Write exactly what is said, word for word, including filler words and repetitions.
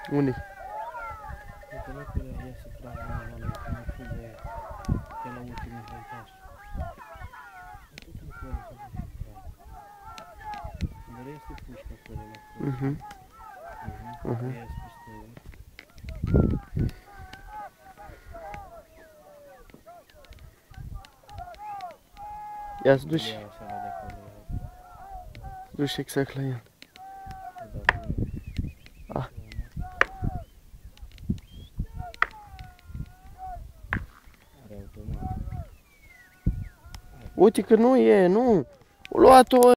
Unde? Uite, locul ăla ia să tragă la lui, nu știu de e la ultimul voltaj. Atât încolo să duc să tragă. Dar este pușcă acolo la fel. Mhm. Mhm. Mhm. Ia peste el. Ia să duci, Ia așa de acolo. să duci exact la el. Ah. Are automat. Uite că nu e, nu. O luat-o